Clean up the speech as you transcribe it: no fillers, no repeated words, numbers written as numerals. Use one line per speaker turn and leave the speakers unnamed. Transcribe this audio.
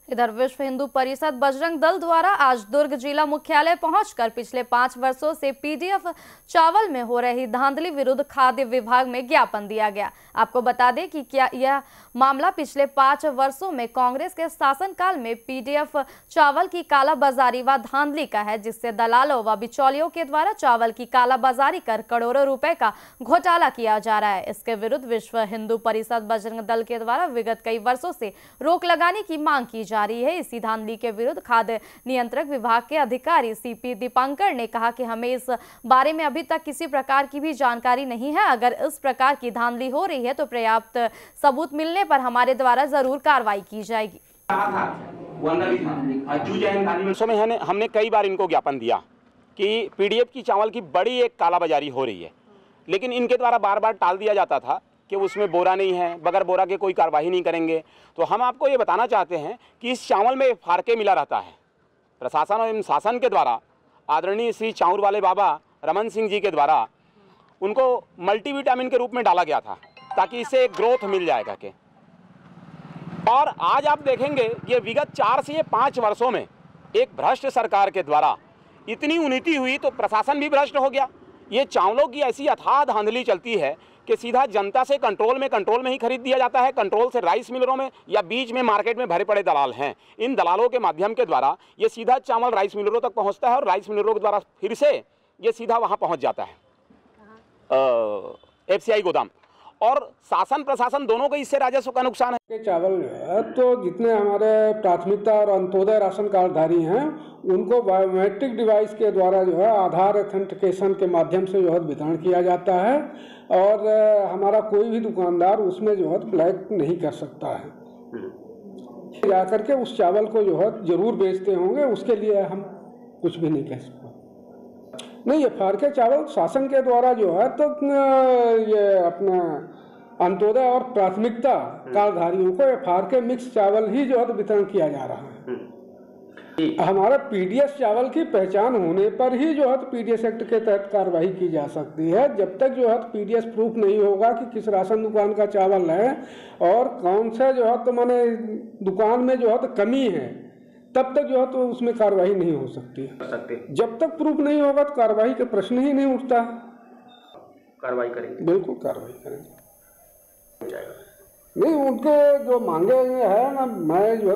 इधर विश्व हिंदू परिषद बजरंग दल द्वारा आज दुर्ग जिला मुख्यालय पहुंचकर पिछले 5 वर्षों से पीडीएफ चावल में हो रही धांधली विरुद्ध खाद्य विभाग में ज्ञापन दिया गया। आपको बता दें कि क्या यह मामला पिछले 5 वर्षों में कांग्रेस के शासनकाल में पीडीएफ चावल की कालाबाजारी व धांधली का है, जिससे दलालों व बिचौलियों के द्वारा चावल की कालाबाजारी कर करोड़ों रुपए का घोटाला किया जा रहा है। इसके विरुद्ध विश्व हिंदू परिषद बजरंग दल के द्वारा विगत कई वर्षों से रोक लगाने की मांग की जा रही है। इसी धांधली के विरुद्ध खाद्य नियंत्रक विभाग के अधिकारी सीपी दीपांकर ने कहा कि हमें इस बारे में अभी तक किसी प्रकार की भी जानकारी नहीं है। अगर इस प्रकार की धांधली हो रही है तो पर्याप्त सबूत मिलने पर हमारे द्वारा जरूर कार्रवाई की जाएगी।
हमने कई बार इनको ज्ञापन दिया कि पीडीएफ की चावल की बड़ी एक कालाबाजारी हो रही है, लेकिन इनके द्वारा बार बार टाल दिया जाता था कि उसमें बोरा नहीं है, बगैर बोरा के कोई कार्रवाई नहीं करेंगे। तो हम आपको ये बताना चाहते हैं कि इस चावल में फारके मिला रहता है। प्रशासन एवं शासन के द्वारा आदरणीय श्री चाउर वाले बाबा रमन सिंह जी के द्वारा उनको मल्टीविटामिन के रूप में डाला गया था ताकि इससे ग्रोथ मिल जाएगा के। और आज आप देखेंगे ये विगत 4 से 5 वर्षों में एक भ्रष्ट सरकार के द्वारा इतनी उन्नति हुई तो प्रशासन भी भ्रष्ट हो गया। ये चावलों की ऐसी अथाह धांधली चलती है कि सीधा जनता से कंट्रोल में ही खरीद दिया जाता है, कंट्रोल से राइस मिलरों में या बीच में मार्केट में भरे पड़े दलाल हैं। इन दलालों के माध्यम के द्वारा ये सीधा चावल राइस मिलरों तक पहुंचता है और राइस मिलरों के द्वारा फिर से ये सीधा वहां पहुंच जाता है एफसीआई गोदाम। और शासन प्रशासन दोनों को इससे राजस्व का नुकसान है।
चावल तो जितने हमारे प्राथमिकता और अंत्योदय राशन कार्डधारी हैं उनको बायोमेट्रिक डिवाइस के द्वारा जो है आधार ऑथेंटिकेशन के माध्यम से जो है वितरण किया जाता है और हमारा कोई भी दुकानदार उसमें जो है ब्लैक नहीं कर सकता है। जाकर के उस चावल को जो है जरूर बेचते होंगे, उसके लिए हम कुछ भी नहीं कह सकते। नहीं, ये फारके चावल शासन के द्वारा जो है तो ये अपना अंत्योदय और प्राथमिकता कार्डधारियों को ये फारके मिक्स चावल ही जो है तो वितरण किया जा रहा है। हमारा पीडीएस चावल की पहचान होने पर ही जो है तो पीडीएस एक्ट के तहत कार्रवाई की जा सकती है। जब तक जो है तो पीडीएस प्रूफ नहीं होगा कि किस राशन दुकान का चावल है और कौन सा जो है तो माने दुकान में जो है तो कमी है, तब तक जो है तो उसमें कार्रवाई नहीं हो सकती। जब तक प्रूफ नहीं होगा तो कार्रवाई का प्रश्न ही नहीं उठता।
कार्रवाई करेंगे,
बिल्कुल कार्रवाई करेंगे। नहीं, उनके जो मांगे है ना, मैं जो